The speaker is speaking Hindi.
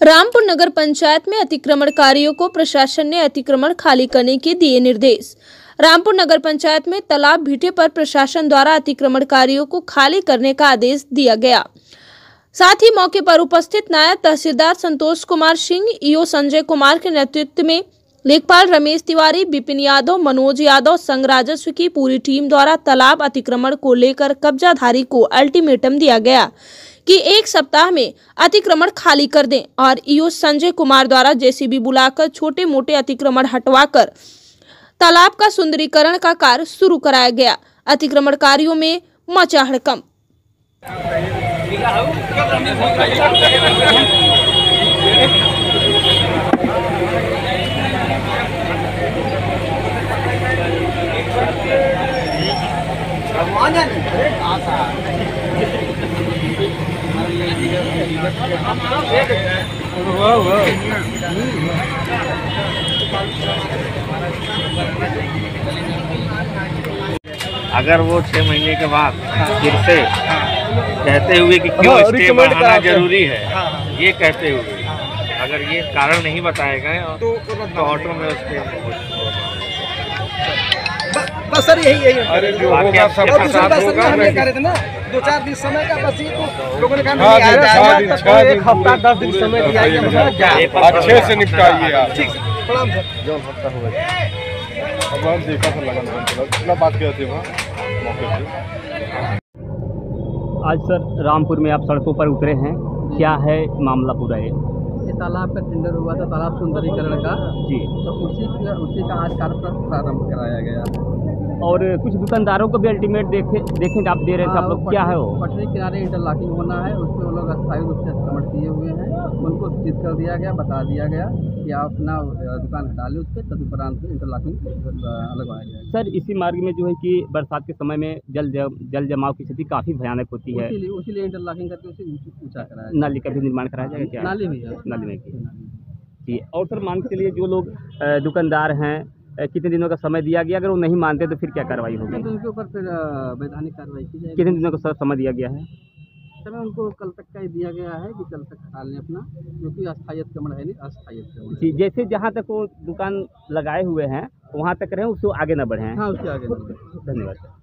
रामपुर नगर पंचायत में अतिक्रमणकारियों को प्रशासन ने अतिक्रमण खाली करने के दिए निर्देश। रामपुर नगर पंचायत में तालाब भीटे पर प्रशासन द्वारा अतिक्रमणकारियों को खाली करने का आदेश दिया गया। साथ ही मौके पर उपस्थित नायब तहसीलदार संतोष कुमार सिंह, ईओ संजय कुमार के नेतृत्व में लेखपाल रमेश तिवारी, विपिन यादव, मनोज यादव संघ राजस्व की पूरी टीम द्वारा तालाब अतिक्रमण को लेकर कब्जाधारी को अल्टीमेटम दिया गया कि 1 सप्ताह में अतिक्रमण खाली कर दें और ईओ संजय कुमार द्वारा जेसीबी बुलाकर छोटे मोटे अतिक्रमण हटवाकर तालाब का सुंदरीकरण का कार्य शुरू कराया गया। अतिक्रमणकारियों में मचा हड़कंप। अगर वो 6 महीने के बाद फिर से कहते हुए कि क्यों स्टे बढ़ाना जरूरी है, ये कहते हुए अगर ये कारण नहीं बताए गए तो ऑटो में उसके बस सर यही अरे जो होगा सबका साथ होगा। हमने करे थे ना 2-4 दिन समय का, बस ये तो लोगों ने कहा नहीं 1 हफ्ता 10 दिन समय दिया, अच्छे से निपटाइए आप। ठीक प्रणाम सर। जो हफ्ता हो गया अब हम देखा था लगा बात किया थे वहाँ मौके पे। आज सर रामपुर में आप सड़कों पर उतरे हैं, क्या है मामला पूरा? ये तालाब का टेंडर हुआ था, तालाब सुंदरीकरण का जी, तो उसी का आज कार्यक्रम प्रारंभ कराया गया। और कुछ दुकानदारों को भी अल्टीमेट देखें आप दे रहे थे आप लोग, क्या है वो? पटरी किनारे इंटरलॉकिंग होना है, उसमें वो लोग अस्थायी रूप से अतिक्रमण किए हुए हैं, उनको सूचित कर दिया गया, बता दिया गया कि आप अपना दुकान हटा लें, उस पर तदुपरांत इंटरलॉकिंग लगवाया गया। सर इसी मार्ग में जो है कि बरसात के समय में जल जमाव की स्थिति काफ़ी भयानक होती है, उसीलिए इंटरलॉकिंग करके उसे ऊंचा कराया। नाली का भी निर्माण कराया जाएगा क्या? नाली भी है, नाली में जी। और सर मान के चलिए जो लोग दुकानदार हैं, कितने दिनों का समय दिया गया? अगर वो नहीं मानते तो फिर क्या कार्रवाई होगी? तो उनके ऊपर फिर वैधानिक कार्रवाई की जाएगी। कितने दिनों का समय दिया गया है? समय उनको कल तक का ही दिया गया है कि कल तक हटा लें अपना, क्योंकि अस्थायी अतिक्रमण है नहीं, अस्थायी अतिक्रमण जी। जैसे जहाँ तक वो दुकान लगाए हुए हैं वहाँ तक रहें, उससे आगे न बढ़ें। हाँ, उसके आगे। धन्यवाद।